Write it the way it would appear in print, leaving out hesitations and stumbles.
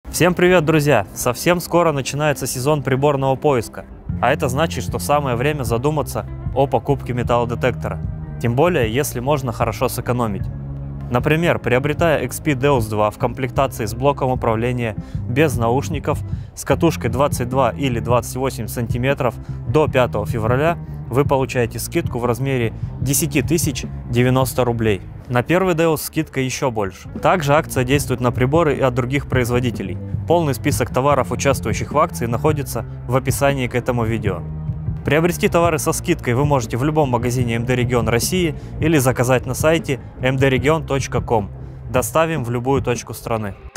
Всем привет, друзья! Совсем скоро начинается сезон приборного поиска, а это значит, что самое время задуматься о покупке металлодетектора, тем более, если можно хорошо сэкономить. Например, приобретая XP Deus 2 в комплектации с блоком управления без наушников, с катушкой 22 или 28 см до 5 февраля, вы получаете скидку в размере 10 090 рублей. На первый Deus скидка еще больше. Также акция действует на приборы и от других производителей. Полный список товаров, участвующих в акции, находится в описании к этому видео. Приобрести товары со скидкой вы можете в любом магазине МД Регион России или заказать на сайте mdregion.com. Доставим в любую точку страны.